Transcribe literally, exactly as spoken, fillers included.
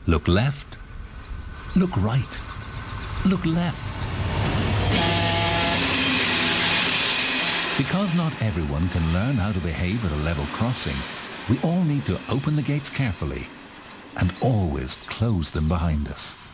Look left. Look right. Look left. Because not everyone can learn how to behave at a level crossing, we all need to open the gates carefully and always close them behind us.